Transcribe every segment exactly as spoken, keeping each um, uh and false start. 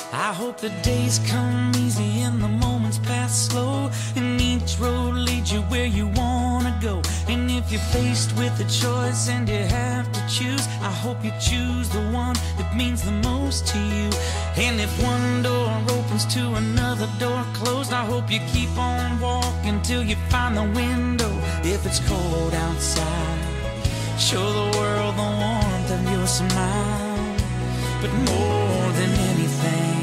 I hope the days come easy and the moments pass slow, and each road leads you where you wanna go. And if you're faced with a choice and you have to choose, I hope you choose the one that means the most to you. And if one door opens to another door closed, I hope you keep on walking till you find the window. If it's cold outside, show the world the warmth of your smile. But more than anything,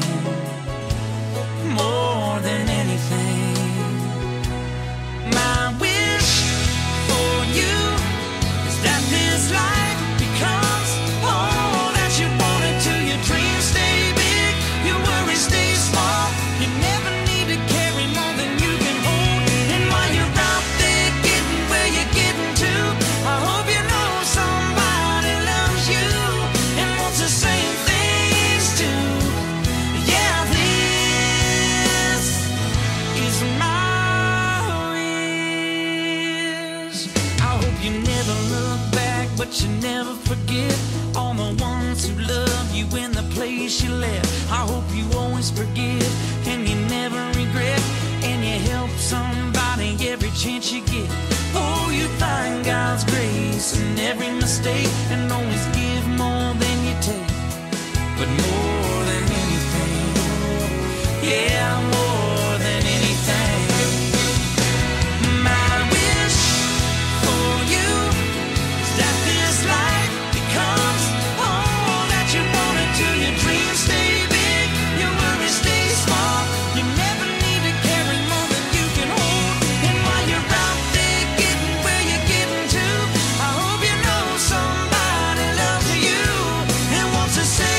more than anything, my wish for you is that this life becomes all that you want it to. Your dreams stay big, your worries stay small. You never need to carry more than you can hold. And while you're out there getting where you're getting to, I hope you know somebody loves you and wants the same things too. Yeah, this is my wish. I hope you never look back, but you never forget all the ones who love you in the place you left. I hope you always forgive and you never regret, and you help somebody every chance you get. Oh, you find God's grace in every mistake, and always give more than you take. But more than anything, yeah, more than anything, my wish for you is that this life becomes all that you want it to. Your dreams stay big, your worries stay small. You never need to carry more than you can hold. And while you're out there getting where you're getting to, I hope you know somebody loves you and wants to say